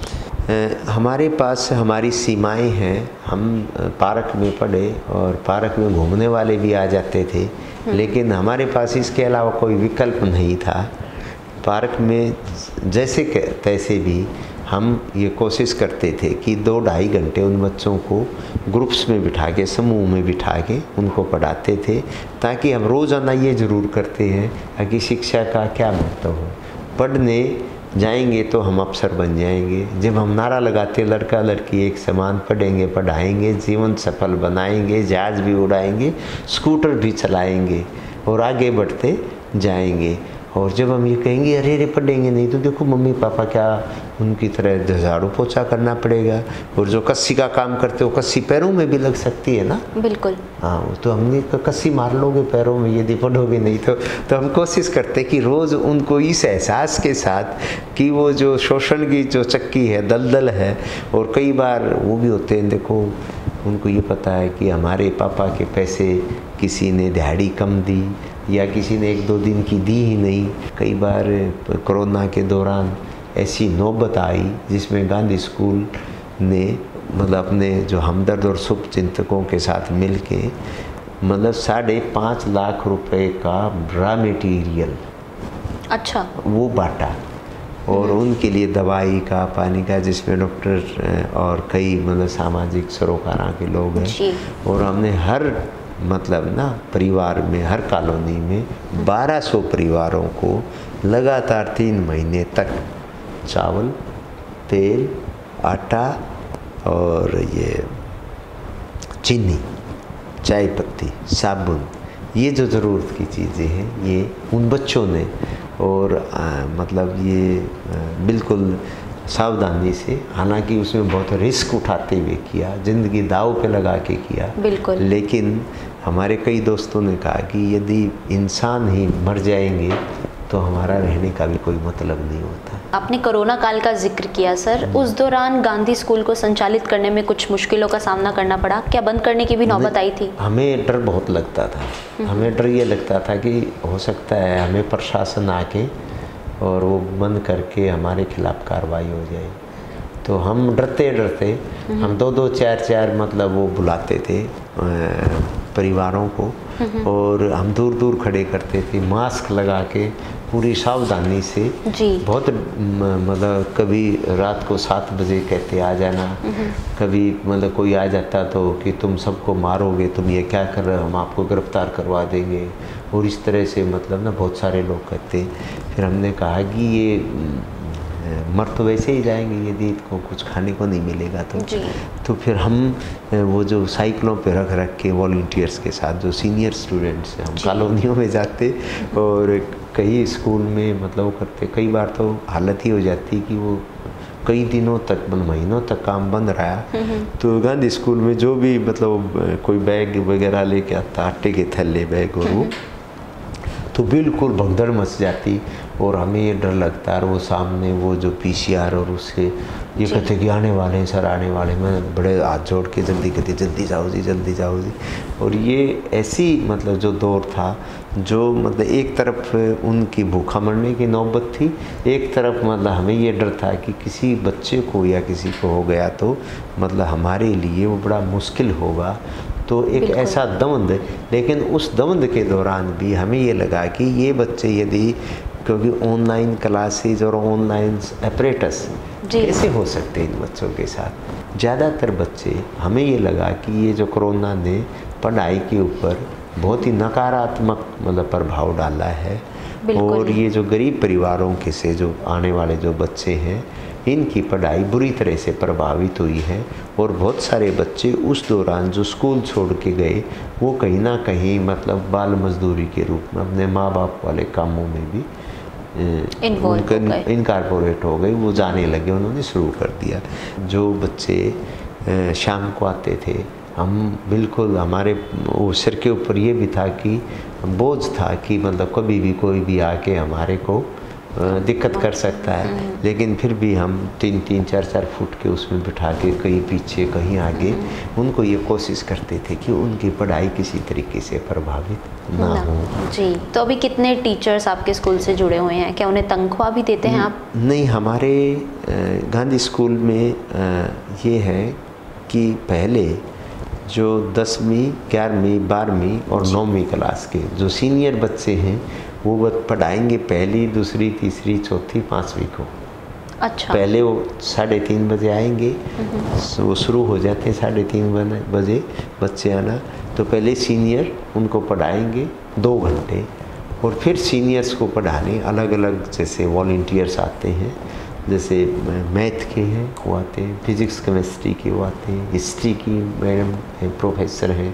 Speaker 2: uh, हमारे पास हमारी सीमाएं हैं। हम पार्क में पढ़े और पार्क में घूमने वाले भी आ जाते थे, लेकिन हमारे पास इसके अलावा कोई विकल्प नहीं था। पार्क में जैसे तैसे भी हम ये कोशिश करते थे कि दो ढाई घंटे उन बच्चों को ग्रुप्स में बिठा के, समूह में बिठा के उनको पढ़ाते थे, ताकि हम रोज़ाना ये ज़रूर करते हैं कि शिक्षा का क्या महत्व हो। पढ़ने जाएंगे तो हम अफसर बन जाएंगे। जब हम नारा लगाते लड़का लड़की एक समान, पढ़ेंगे पढ़ाएंगे, जीवन सफल बनाएंगे, जहाज भी उड़ाएंगे, स्कूटर भी चलाएंगे और आगे बढ़ते जाएंगे। और जब हम ये कहेंगे अरे अरे पढ़ेंगे नहीं तो देखो मम्मी पापा क्या उनकी तरह झाड़ू पोछा करना पड़ेगा, और जो कस्सी का काम करते हो कस्सी पैरों में भी लग सकती है ना।
Speaker 1: बिल्कुल।
Speaker 2: हाँ, तो हमने कस्सी मार लोगे पैरों में यदि पढ़ोगे नहीं तो तो हम कोशिश करते कि रोज़ उनको इस एहसास के साथ कि वो जो शोषण की जो चक्की है, दलदल है, और कई बार वो भी होते हैं, देखो उनको ये पता है कि हमारे पापा के पैसे किसी ने दिहाड़ी कम दी या किसी ने एक दो दिन की दी ही नहीं। कई बार कोरोना के दौरान ऐसी नौबत आई जिसमें गांधी स्कूल ने मतलब अपने जो हमदर्द और शुभ चिंतकों के साथ मिलके मतलब साढ़े पाँच लाख रुपए का रॉ मटेरियल
Speaker 1: अच्छा
Speaker 2: वो बांटा, और उनके लिए दवाई का, पानी का, जिसमें डॉक्टर और कई मतलब सामाजिक सरोकारा के लोग हैं, और हमने हर मतलब ना परिवार में, हर कॉलोनी में बारह सौ परिवारों को लगातार तीन महीने तक चावल, तेल, आटा और ये चीनी, चाय पत्ती, साबुन, ये जो ज़रूरत की चीज़ें हैं ये उन बच्चों ने, और आ, मतलब ये आ, बिल्कुल सावधानी से, हालांकि उसमें बहुत रिस्क उठाते हुए किया, ज़िंदगी दाव पे लगा के किया,
Speaker 1: बिल्कुल।
Speaker 2: लेकिन हमारे कई दोस्तों ने कहा कि यदि इंसान ही मर जाएंगे तो हमारा रहने का भी कोई मतलब नहीं होता।
Speaker 1: आपने कोरोना काल का जिक्र किया सर, उस दौरान गांधी स्कूल को संचालित करने में कुछ मुश्किलों का सामना करना पड़ा क्या? बंद करने की भी नौबत आई थी?
Speaker 2: हमें डर बहुत लगता था। हमें डर ये लगता था कि हो सकता है हमें प्रशासन आके और वो बंद करके हमारे खिलाफ कार्रवाई हो जाए। तो हम डरते डरते हम दो दो चार चार मतलब वो बुलाते थे परिवारों को, और हम दूर दूर खड़े करते थे, मास्क लगा के पूरी सावधानी से
Speaker 1: जी। बहुत
Speaker 2: मतलब कभी रात को सात बजे कहते आ जाना, कभी मतलब कोई आ जाता तो कि तुम सबको मारोगे, तुम ये क्या कर रहे हो, हम आपको गिरफ्तार करवा देंगे, और इस तरह से मतलब ना बहुत सारे लोग कहते। फिर हमने कहा कि ये मर तो वैसे ही जाएंगे यदि इनको कुछ खाने को नहीं मिलेगा तो
Speaker 1: जी।
Speaker 2: तो फिर हम वो जो साइकिलों पे रख रख के वॉलंटियर्स के साथ जो सीनियर स्टूडेंट्स हैं हम कॉलोनियों में जाते, और कई स्कूल में मतलब वो करते। कई बार तो हालत ही हो जाती कि वो कई दिनों तक मतलब महीनों तक काम बंद रहा, तो गांधी स्कूल में जो भी मतलब कोई बैग वगैरह लेके आता, आटे के थैले बैग, और वो तो बिल्कुल भगदड़ मच जाती, और हमें ये डर लगता है। और वो सामने वो जो पीसीआर और उसके ये कहते कि आने वाले हैं सर, आने वाले हैं। मैं बड़े हाथ जोड़ के जल्दी कहती जल्दी जाओ जी, जल्दी जाओ जी। और ये ऐसी मतलब जो दौर था, जो मतलब एक तरफ उनकी भूखा मरने की नौबत थी, एक तरफ मतलब हमें ये डर था कि किसी बच्चे को या किसी को हो गया तो मतलब हमारे लिए वो बड़ा मुश्किल होगा। तो एक ऐसा दमन, लेकिन उस दमन के दौरान भी हमें ये लगा कि ये बच्चे यदि, क्योंकि ऑनलाइन क्लासेज और ऑनलाइन अपरेटस कैसे हो सकते हैं इन बच्चों के साथ। ज़्यादातर बच्चे, हमें ये लगा कि ये जो कोरोना ने पढ़ाई के ऊपर बहुत ही नकारात्मक मतलब प्रभाव डाला है, और ये जो गरीब परिवारों के से जो आने वाले जो बच्चे हैं, इनकी पढ़ाई बुरी तरह से प्रभावित हुई है। और बहुत सारे बच्चे उस दौरान जो स्कूल छोड़ के गए, वो कहीं ना कहीं मतलब बाल मजदूरी के रूप में अपने माँ बाप वाले कामों में भी इनकॉर्पोरेट हो गए, वो जाने लगे, उन्होंने शुरू कर दिया। जो बच्चे शाम को आते थे, हम बिल्कुल हमारे वो सिर के ऊपर ये भी था कि बोझ था कि मतलब कभी भी कोई भी आके हमारे को दिक्कत कर सकता है, लेकिन फिर भी हम तीन तीन चार चार फुट के उसमें बिठा के कहीं पीछे कहीं आगे उनको ये कोशिश करते थे कि उनकी पढ़ाई किसी तरीके से प्रभावित ना हो।
Speaker 1: जी। तो अभी कितने टीचर्स आपके स्कूल से जुड़े हुए हैं? क्या उन्हें तनख्वाह भी देते हैं आप?
Speaker 2: नहीं, हमारे गांधी स्कूल में ये है कि पहले जो दसवीं, ग्यारहवीं, बारहवीं और नौवीं क्लास के जो सीनियर बच्चे हैं वो पढ़ाएंगे पहली, दूसरी, तीसरी, चौथी, पाँचवीं को।
Speaker 1: अच्छा।
Speaker 2: पहले वो साढ़े तीन बजे आएंगे, वो शुरू हो जाते हैं साढ़े तीन बजे बच्चे आना। तो पहले सीनियर उनको पढ़ाएंगे दो घंटे, और फिर सीनियर्स को पढ़ाने अलग अलग जैसे वॉलंटियर्स आते हैं, जैसे मैथ के हैं वो आते हैं, फिजिक्स केमिस्ट्री के वो आते हैं, हिस्ट्री की मैडम हैं, प्रोफेसर हैं,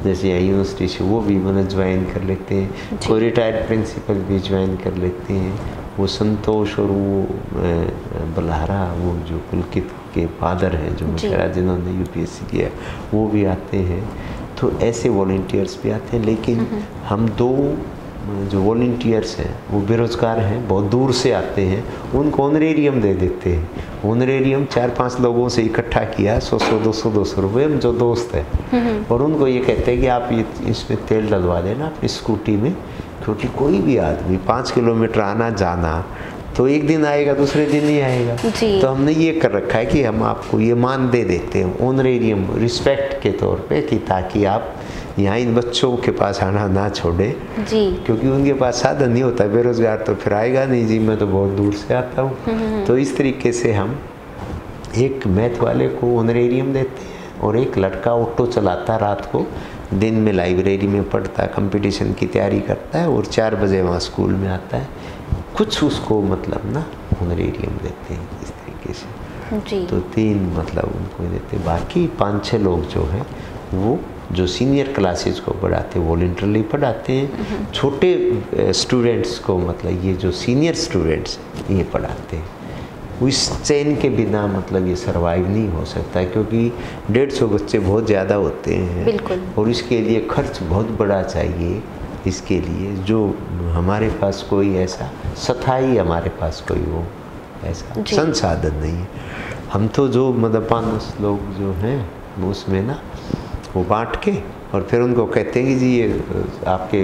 Speaker 2: जैसे यहाँ यूनिवर्सिटी से वो भी मतलब ज्वाइन कर लेते हैं, कोई रिटायर्ड प्रिंसिपल भी ज्वाइन कर लेते हैं, वो संतोष और वो बल्हारा, वो जो पुलकित के फादर हैं जो मुशरा जिन्होंने यूपीएससी किया, वो भी आते हैं। तो ऐसे वॉलंटियर्स भी आते हैं। लेकिन हम दो जो वॉलंटियर्स हैं वो बेरोज़गार हैं, बहुत दूर से आते हैं, उनको ऑनरेरियम दे देते हैं। ऑनरेरियम चार पांच लोगों से इकट्ठा किया, सौ सौ दो सौ दो सौ रुपये, हम जो दोस्त हैं, और उनको ये कहते हैं कि आप ये इसमें तेल डलवा देना अपनी स्कूटी में, क्योंकि कोई भी आदमी पाँच किलोमीटर आना जाना तो एक दिन आएगा, दूसरे दिन नहीं आएगा। तो हमने ये कर रखा है कि हम आपको ये मान दे देते हैं ऑनरेरियम रिस्पेक्ट के तौर पे, कि ताकि आप यहाँ इन बच्चों के पास आना ना छोड़े जी, क्योंकि उनके पास साधन नहीं होता। बेरोजगार तो फिर आएगा नहीं जी, मैं तो बहुत दूर से आता हूँ। तो इस तरीके से हम एक मैथ वाले को ऑनरेरियम देते हैं, और एक लड़का ऑटो चलाता रात को, दिन में लाइब्रेरी में पढ़ता है, कंपटीशन की तैयारी करता है, और चार बजे वहाँ स्कूल में आता है। कुछ उसको मतलब ना ऑनरेरियम देते हैं इस तरीके से जी। तो तीन मतलब उनको देते। बाकी पाँच छः लोग जो हैं वो जो सीनियर क्लासेस को पढ़ाते हैं वॉलंटरली पढ़ाते हैं, छोटे स्टूडेंट्स को मतलब ये जो सीनियर स्टूडेंट्स ये पढ़ाते हैं। इस चेन के बिना मतलब ये सरवाइव नहीं हो सकता है, क्योंकि डेढ़ सौ बच्चे बहुत ज़्यादा होते हैं बिल्कुल, और इसके लिए खर्च बहुत बड़ा चाहिए। इसके लिए जो हमारे पास कोई ऐसा स्थायी हमारे पास कोई वो ऐसा संसाधन नहीं है। हम तो जो मतलब पाँच दस लोग जो हैं उसमें ना वो बांट के, और फिर उनको कहते हैं कि जी ये आपके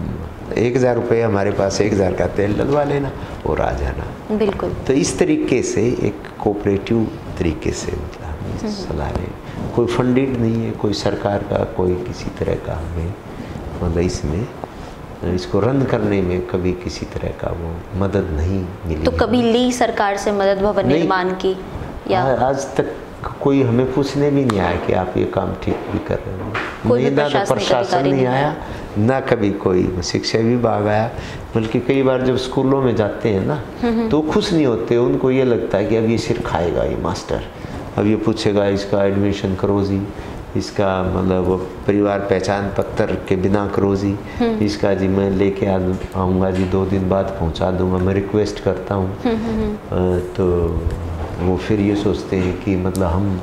Speaker 2: एक हज़ार रुपये हमारे पास एक हज़ार का तेल डलवा लेना और आ जाना बिल्कुल। तो इस तरीके से एक कोऑपरेटिव तरीके से मतलब सलाह लें। कोई फंडेड नहीं है, कोई सरकार का कोई किसी तरह का हमें मतलब इसमें इसको रन करने में कभी किसी तरह का वो मदद नहीं मिली।
Speaker 1: तो कभी ली सरकार से मदद भवन निर्माण की? या
Speaker 2: आज तक कोई हमें पूछने भी नहीं आया कि आप ये काम ठीक भी कर रहे हो।
Speaker 1: कोई
Speaker 2: ना तो प्रशासन नहीं आया, ना कभी कोई शिक्षा विभाग आया। बल्कि कई बार जब स्कूलों में जाते हैं ना तो खुश नहीं होते, उनको ये लगता है कि अब ये सिर खाएगा ये मास्टर, अब ये पूछेगा इसका एडमिशन करो जी, इसका मतलब परिवार पहचान पत्र के बिना करो जी, इसका जी मैं लेके आऊँगा जी, दो दिन बाद पहुँचा दूँगा, मैं रिक्वेस्ट करता हूँ। तो वो फिर ये सोचते हैं कि मतलब हम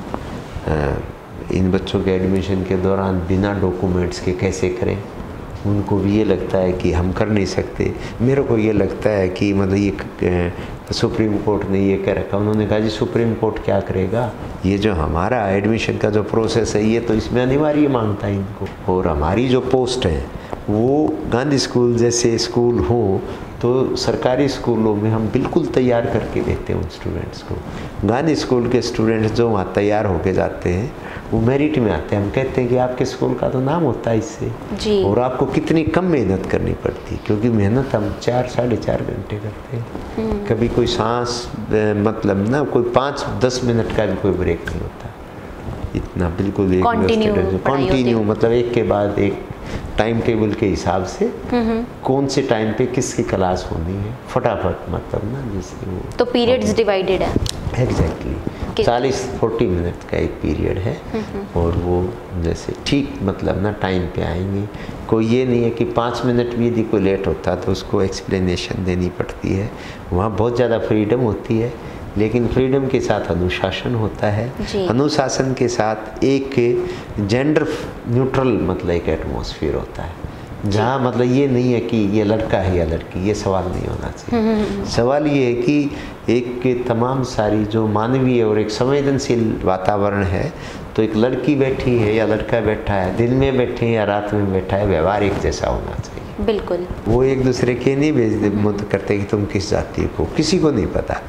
Speaker 2: इन बच्चों के एडमिशन के दौरान बिना डॉक्यूमेंट्स के कैसे करें। उनको भी ये लगता है कि हम कर नहीं सकते। मेरे को ये लगता है कि मतलब ये सुप्रीम कोर्ट ने ये कह रखा, उन्होंने कहा जी सुप्रीम कोर्ट क्या करेगा, ये जो हमारा एडमिशन का जो प्रोसेस है ये तो इसमें अनिवार्य मांगता है इनको। और हमारी जो पोस्ट है वो गांधी स्कूल जैसे स्कूल हो तो सरकारी स्कूलों में हम बिल्कुल तैयार करके देते हैं उन स्टूडेंट्स को। गांधी स्कूल के स्टूडेंट्स जो वहाँ तैयार होके जाते हैं वो मेरिट में आते हैं। हम कहते हैं कि आपके स्कूल का तो नाम होता है इससे जी। और आपको कितनी कम मेहनत करनी पड़ती, क्योंकि मेहनत हम चार साढ़े चार घंटे करते हैं। कभी कोई सांस मतलब ना कोई पाँच दस मिनट का भी कोई ब्रेक नहीं होता, इतना बिल्कुल एक कंटिन्यू मतलब एक के बाद एक टाइम टेबल के हिसाब से कौन से टाइम पे किसकी क्लास होनी है फटाफट मतलब ना जैसे वो।
Speaker 1: तो पीरियड्स डिवाइडेड है
Speaker 2: एग्जैक्टली चालीस फोर्टी मिनट का एक पीरियड है, और वो जैसे ठीक मतलब ना टाइम पे आएंगे। कोई ये नहीं है कि पाँच मिनट भी यदि कोई लेट होता तो उसको एक्सप्लेनेशन देनी पड़ती है। वहाँ बहुत ज़्यादा फ्रीडम होती है, लेकिन फ्रीडम के साथ अनुशासन होता है। अनुशासन के साथ एक जेंडर न्यूट्रल मतलब एक एटमॉस्फेयर होता है, जहाँ मतलब ये नहीं है कि ये लड़का है या लड़की, ये सवाल नहीं होना चाहिए। सवाल ये है कि एक तमाम सारी जो मानवीय और एक संवेदनशील वातावरण है, तो एक लड़की बैठी है या लड़का बैठा है, दिन में बैठे हैं या रात में बैठा है, व्यवहार एक जैसा होना चाहिए
Speaker 1: बिल्कुल।
Speaker 2: वो एक दूसरे के नहीं भेज मत करते कि तुम किस जाति को, किसी को नहीं पता।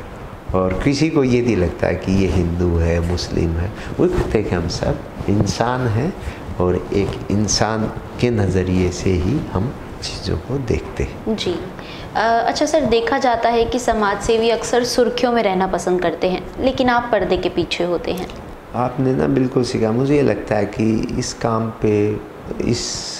Speaker 2: और किसी को ये नहीं लगता है कि ये हिंदू है मुस्लिम है, वो कहते हैं कि हम सब इंसान हैं, और एक इंसान के नज़रिए से ही हम चीज़ों को देखते हैं
Speaker 1: जी। आ, अच्छा सर, देखा जाता है कि समाज सेवी अक्सर सुर्खियों में रहना पसंद करते हैं, लेकिन आप पर्दे के पीछे होते हैं।
Speaker 2: आपने ना बिल्कुल सीखा। मुझे ये लगता है कि इस काम पे इस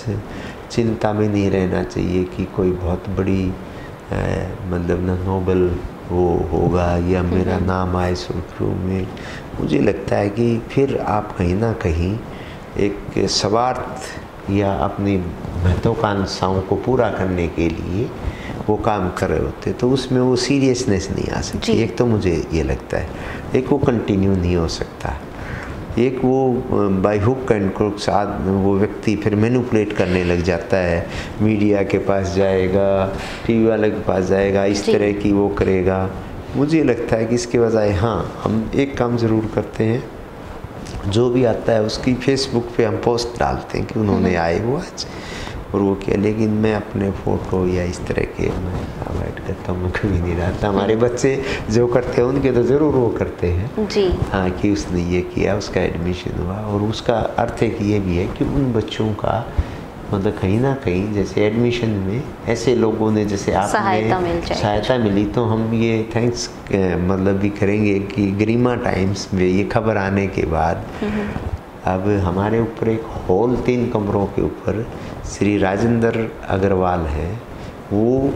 Speaker 2: चिंता में नहीं रहना चाहिए कि कोई बहुत बड़ी मतलब ना नोबल वो होगा या मेरा नाम आए सुर्खियों में। मुझे लगता है कि फिर आप कहीं ना कहीं एक स्वार्थ या अपनी महत्वाकांक्षाओं को पूरा करने के लिए वो काम कर रहे होते, तो उसमें वो सीरियसनेस नहीं आ सकती। एक तो मुझे ये लगता है, एक वो कंटिन्यू नहीं हो सकता, एक वो बाय हुक एंड क्रुक साथ वो व्यक्ति फिर मैनिपुलेट करने लग जाता है, मीडिया के पास जाएगा, टीवी वाले के पास जाएगा, इस तरह की वो करेगा। मुझे लगता है कि इसके बजाय हाँ, हम एक काम ज़रूर करते हैं, जो भी आता है उसकी फेसबुक पे हम पोस्ट डालते हैं कि उन्होंने आए वो आज और वो किया, लेकिन मैं अपने फ़ोटो या इस तरह के मैं अवॉइड करता हूँ, मैं कभी नहीं डालता। हमारे बच्चे जो करते हैं उनके तो ज़रूर वो करते हैं
Speaker 1: जी
Speaker 2: हाँ, कि उसने ये किया, उसका एडमिशन हुआ, और उसका अर्थ है कि ये भी है कि उन बच्चों का मतलब कहीं ना कहीं जैसे एडमिशन में ऐसे लोगों ने जैसे आपने
Speaker 1: सहायता मिल जाए,
Speaker 2: सहायता मिली, तो हम ये थैंक्स मतलब भी करेंगे कि गरिमा टाइम्स में ये खबर आने के बाद अब हमारे ऊपर एक हॉल तीन कमरों के ऊपर श्री राजेंद्र अग्रवाल हैं, वो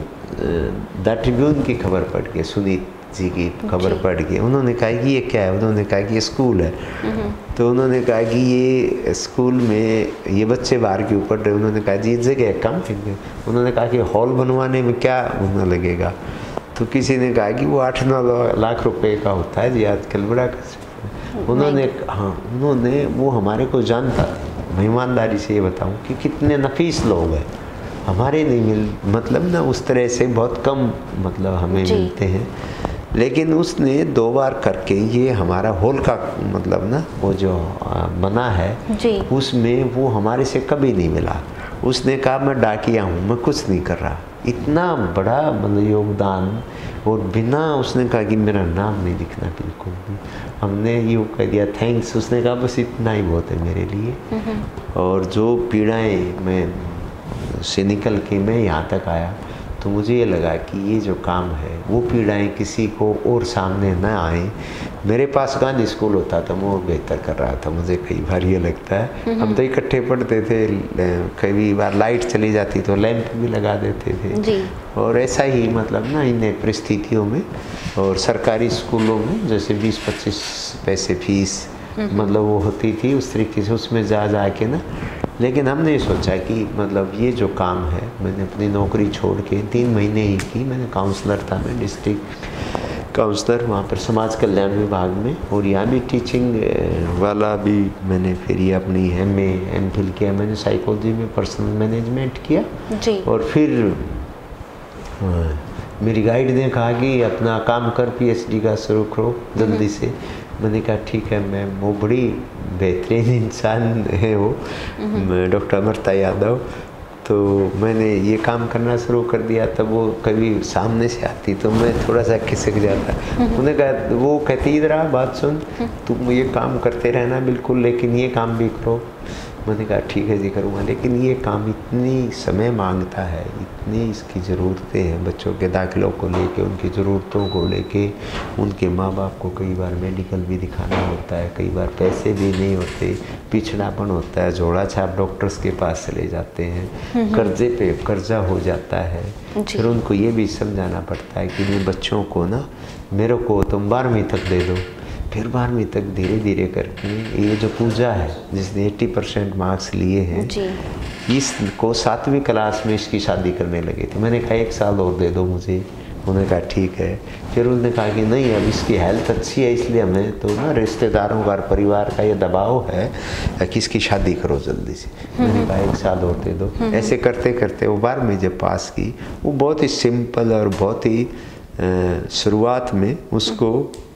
Speaker 2: द ट्रिब्यून की खबर पढ़ के, सुनीत जी की खबर पढ़ के उन्होंने कहा कि ये क्या है, उन्होंने कहा कि ये स्कूल है, तो उन्होंने कहा कि ये स्कूल में ये बच्चे बाहर के ऊपर रहे, उन्होंने कहा जी जगह कम है, उन्होंने कहा कि हॉल बनवाने में क्या उन्हें लगेगा, तो किसी ने कहा कि वो आठ नौ लाख रुपए का होता है जी आजकल, बड़ा उन्होंने हाँ उन्होंने वो हमारे को जानता, मैं ईमानदारी से ये बताऊं कि कितने नफीस लोग हैं, हमारे नहीं मिल मतलब ना उस तरह से बहुत कम मतलब हमें मिलते हैं, लेकिन उसने दो बार करके ये हमारा हॉल का मतलब ना वो जो बना है
Speaker 1: जी।
Speaker 2: उसमें वो हमारे से कभी नहीं मिला। उसने कहा मैं डाकिया हूँ, मैं कुछ नहीं कर रहा, इतना बड़ा मतलब योगदान, और बिना उसने कहा कि मेरा नाम नहीं लिखना बिल्कुल भी, हमने यूँ कह दिया थैंक्स, उसने कहा बस इतना ही बहुत है मेरे लिए। और जो पीड़ाएँ मैं से निकल के मैं यहाँ तक आया, तो मुझे ये लगा कि ये जो काम है वो पीड़ाएँ किसी को और सामने न आए। मेरे पास गांधी स्कूल होता था, मैं वो बेहतर कर रहा था, मुझे कई बार ये लगता है। हम तो इकट्ठे पढ़ते थे, कई बार लाइट चली जाती तो लैंप भी लगा देते थे
Speaker 1: जी।
Speaker 2: और ऐसा ही मतलब ना इन परिस्थितियों में, और सरकारी स्कूलों में जैसे बीस पच्चीस पैसे फीस मतलब वो होती थी, उस तरीके से उसमें जा जा के ना, लेकिन हमने सोचा कि मतलब ये जो काम है, मैंने अपनी नौकरी छोड़ के तीन महीने ही की, मैंने काउंसलर था, मैं डिस्ट्रिक्ट काउंसलर वहाँ पर समाज कल्याण विभाग में, और यहाँ भी टीचिंग वाला भी मैंने फिर ये अपनी एम ए एम फिल किया, मैंने साइकोलॉजी में पर्सनल मैनेजमेंट किया जी। और फिर आ, मेरी गाइड ने कहा कि अपना काम कर, पीएचडी का शुरू करो जल्दी से। मैंने कहा ठीक है मैम, वो बड़ी बेहतरीन इंसान है वो डॉक्टर अमृता यादव, तो मैंने ये काम करना शुरू कर दिया। तब वो कभी सामने से आती तो मैं थोड़ा सा खिसक जाता। उन्होंने कहा, वो कहती इधर आ बात सुन, तुम ये काम करते रहना बिल्कुल, लेकिन ये काम भी करो। मैंने कहा ठीक है जी करूँगा, लेकिन ये काम इतनी समय मांगता है, इतनी इसकी ज़रूरतें हैं, बच्चों के दाखिलों को लेके, उनकी ज़रूरतों को लेके, उनके माँ बाप को कई बार मेडिकल भी दिखाना होता है, कई बार पैसे भी नहीं होते, पिछड़ापन होता है, झोला छाप डॉक्टर्स के पास चले जाते हैं, कर्जे पे कर्जा हो जाता है। फिर उनको ये भी समझाना पड़ता है कि मेरे बच्चों को ना, मेरे को तुम बारहवीं तक दे दो, फिर बारहवीं तक धीरे धीरे करके ये जो पूजा है जिसने अस्सी परसेंट मार्क्स लिए हैं, इसको सातवीं क्लास में इसकी शादी करने लगे थे। मैंने कहा एक साल और दे दो मुझे, उन्होंने कहा ठीक है। फिर उन्होंने कहा कि नहीं अब इसकी हेल्थ अच्छी है, इसलिए हमें तो ना रिश्तेदारों का, परिवार का ये दबाव है कि इसकी शादी करो जल्दी से। मैंने कहा एक साल और दे दो। ऐसे करते करते वो बारहवीं जब पास की, वो बहुत ही सिंपल और बहुत ही शुरुआत में उसको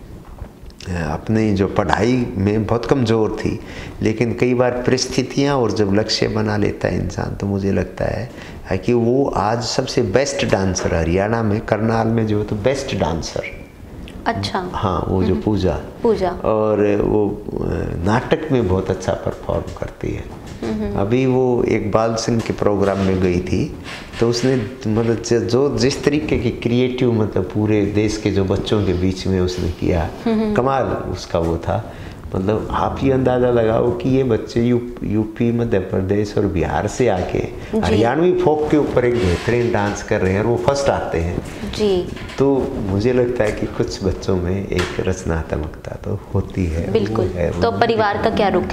Speaker 2: अपनी जो पढ़ाई में बहुत कमज़ोर थी, लेकिन कई बार परिस्थितियाँ और जब लक्ष्य बना लेता है इंसान, तो मुझे लगता है कि वो आज सबसे बेस्ट डांसर, हरियाणा में करनाल में जो तो बेस्ट डांसर।
Speaker 1: अच्छा।
Speaker 2: हाँ, वो जो पूजा
Speaker 1: पूजा और
Speaker 2: वो नाटक में बहुत अच्छा परफॉर्म करती है। अभी वो एक बाल सिंह के प्रोग्राम में गई थी, तो उसने मतलब जो जिस तरीके की क्रिएटिव मतलब पूरे देश के जो बच्चों के बीच में उसने किया, कमाल उसका वो था। मतलब आप ही अंदाज़ा लगाओ कि ये बच्चे यू यूपी मध्य प्रदेश और बिहार से आके हरियाणवी फोक के ऊपर एक बेहतरीन डांस कर रहे हैं और वो फर्स्ट आते हैं जी। तो मुझे लगता है कि कुछ बच्चों में एक रचनात्मकता तो होती है।
Speaker 1: बिल्कुल।
Speaker 2: है,
Speaker 1: तो परिवार का क्या रुख है?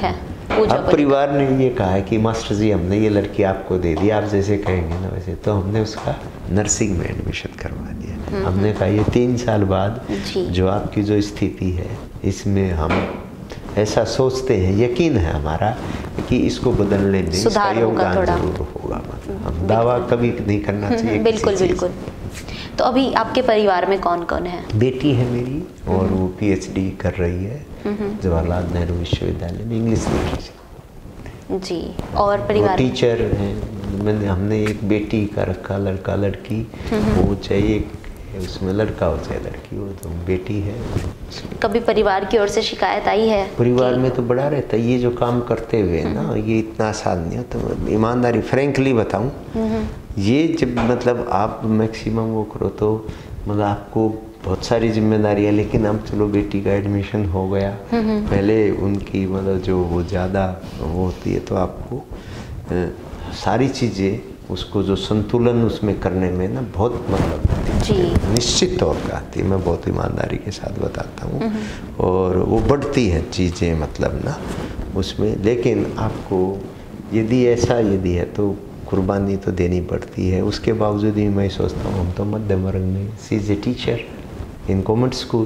Speaker 1: पूजा
Speaker 2: अब परिवार ने ये कहा है कि मास्टर जी हमने ये लड़की आपको दे दी, आप जैसे कहेंगे ना वैसे, तो हमने उसका नर्सिंग में एडमिशन करवा दिया। हमने कहा ये तीन साल बाद जो आपकी जो स्थिति है इसमें हम ऐसा सोचते हैं, यकीन है हमारा कि इसको बदलने में इसका योगदान जरूर होगा। मतलब हम दावा कभी नहीं करना चाहिए।
Speaker 1: बिल्कुल बिल्कुल। तो अभी आपके परिवार में कौन कौन है?
Speaker 2: बेटी है मेरी और वो पीएचडी कर रही है जवाहरलाल नेहरू विश्वविद्यालय में इंग्लिश लिटरेचर
Speaker 1: जी। और परिवार
Speaker 2: टीचर हैं। मैंने हमने एक बेटी का रखा, लड़का लड़की वो चाहिए, उसमें लड़का हो चाहे लड़की हो, तो बेटी है।
Speaker 1: कभी परिवार की ओर से शिकायत आई है?
Speaker 2: परिवार में तो बड़ा रहता है, ये जो काम करते हुए ना ये इतना आसान नहीं होता। तो ईमानदारी फ्रेंकली बताऊं, ये जब मतलब आप मैक्सिमम वो करो तो मतलब आपको बहुत सारी जिम्मेदारियां, लेकिन अब चलो बेटी का एडमिशन हो गया, पहले उनकी मतलब जो वो ज़्यादा वो होती है, तो आपको आ, सारी चीज़ें उसको जो संतुलन उसमें करने में ना बहुत मतलब
Speaker 1: जी
Speaker 2: निश्चित तौर पर आती है। मैं बहुत ईमानदारी के साथ बताता हूँ और वो बढ़ती हैं चीज़ें मतलब ना उसमें। लेकिन आपको यदि ऐसा यदि है तो कुर्बानी तो देनी पड़ती है। उसके बावजूद भी मैं सोचता हूँ हम तो मध्यम वर्ग में, she is a teacher in government school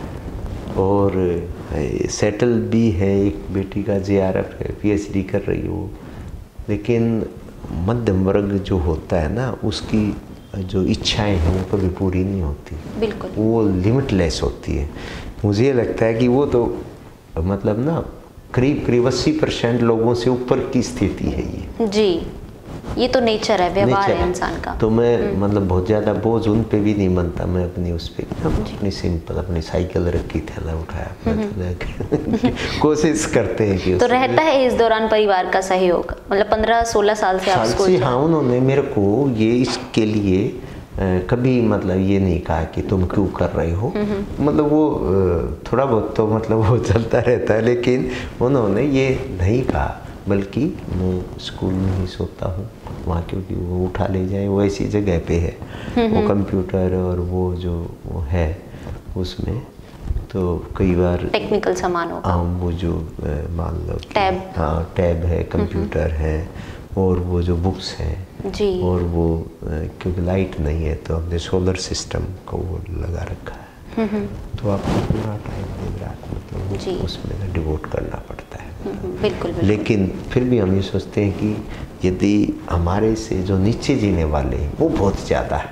Speaker 2: और सेटल भी है, एक बेटी का जे आर एफ है, पीएचडी कर रही हो। लेकिन मध्यम वर्ग जो होता है ना उसकी जो इच्छाएं हैं वो कभी पूरी नहीं होती, बिल्कुल वो लिमिटलेस होती है। मुझे लगता है कि वो तो मतलब ना करीब करीब अस्सी परसेंट लोगों से ऊपर की स्थिति है ये
Speaker 1: जी। ये तो नेचर है, व्यवहार है इंसान का।
Speaker 2: तो मैं मतलब बहुत ज़्यादा बोझ उन पे भी नहीं बनता। मैं अपनी उस पर अपनी सिंपल अपनी साइकिल रखी, थैला उठाया, कोशिश करते हैं कि
Speaker 1: तो रहता है इस दौरान परिवार का सहयोग। मतलब पंद्रह सोलह साल से आप स्कूल
Speaker 2: से, हाँ, उन्होंने मेरे को ये इसके लिए कभी मतलब ये नहीं कहा कि तुम क्यों कर रहे हो। मतलब वो थोड़ा बहुत तो मतलब वो चलता रहता है, लेकिन उन्होंने ये नहीं कहा, बल्कि मैं स्कूल में ही सोता हूँ वहाँ, क्योंकि वो उठा ले जाए, वो ऐसी जगह पे है, वो कंप्यूटर और वो जो वो है उसमें तो कई बार
Speaker 1: टेक्निकल सामान होगा।
Speaker 2: हाँ, वो जो मान लो
Speaker 1: टैब,
Speaker 2: हाँ टैब है, कंप्यूटर है और वो जो बुक्स हैं
Speaker 1: जी।
Speaker 2: और वो क्योंकि लाइट नहीं है तो हमने सोलर सिस्टम को वो लगा रखा है, तो आपको पूरा टाइम दिन रात मतलब उसमें डिवोट करना पड़ता है।
Speaker 1: बिल्कुल, बिल्कुल।
Speaker 2: लेकिन फिर भी हम ये सोचते हैं कि यदि हमारे से जो नीचे जीने वाले हैं वो बहुत ज़्यादा है,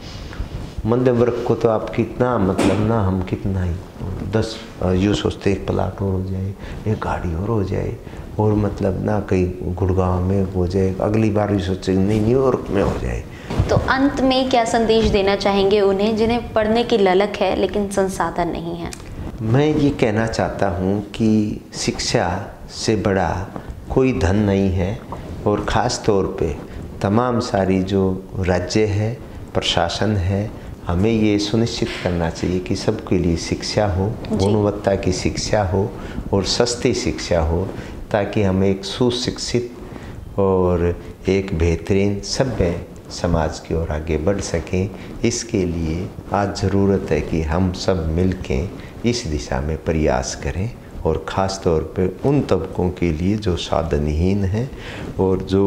Speaker 2: मध्यम वर्ग को तो आप कितना मतलब ना हम कितना ही दस यूँ सोचते एक प्लाट और हो जाए, एक गाड़ी और हो जाए, और मतलब ना कहीं गुड़गांव में हो जाए, अगली बार भी सोचे नहीं न्यूयॉर्क में हो जाए।
Speaker 1: तो अंत में क्या संदेश देना चाहेंगे उन्हें जिन्हें पढ़ने की ललक है लेकिन संसाधन नहीं है?
Speaker 2: मैं ये कहना चाहता हूँ कि शिक्षा से बड़ा कोई धन नहीं है, और ख़ास तौर पे तमाम सारी जो राज्य है, प्रशासन है, हमें ये सुनिश्चित करना चाहिए कि सबके लिए शिक्षा हो, गुणवत्ता की शिक्षा हो और सस्ती शिक्षा हो, ताकि हम एक सुशिक्षित और एक बेहतरीन सभ्य समाज की ओर आगे बढ़ सकें। इसके लिए आज ज़रूरत है कि हम सब मिलके इस दिशा में प्रयास करें, और ख़ास तौर पे उन तबकों के लिए जो साधनहीन हैं और जो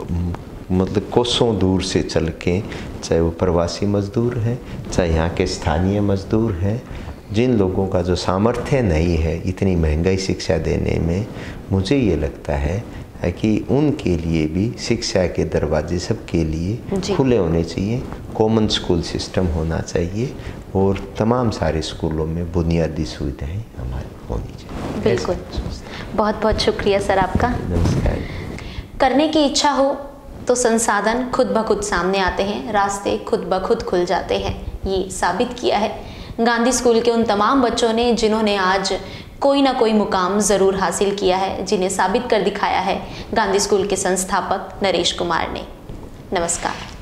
Speaker 2: मतलब कोसों दूर से चल के, चाहे वो प्रवासी मज़दूर हैं, चाहे यहाँ के स्थानीय मज़दूर हैं, जिन लोगों का जो सामर्थ्य नहीं है इतनी महंगाई शिक्षा देने में, मुझे ये लगता है कि उनके लिए भी शिक्षा के दरवाजे सबके लिए खुले होने चाहिए। कॉमन स्कूल सिस्टम होना चाहिए और तमाम सारे स्कूलों में बुनियादी सुविधाएं हमारी होनी चाहिए।
Speaker 1: बिल्कुल, बहुत बहुत शुक्रिया सर आपका।
Speaker 2: नमस्कार।
Speaker 1: करने की इच्छा हो तो संसाधन खुद ब खुद सामने आते हैं, रास्ते खुद ब खुद खुल जाते हैं। ये साबित किया है गांधी स्कूल के उन तमाम बच्चों ने जिन्होंने आज कोई ना कोई मुकाम ज़रूर हासिल किया है, जिन्हें साबित कर दिखाया है गांधी स्कूल के संस्थापक नरेश कुमार ने। नमस्कार।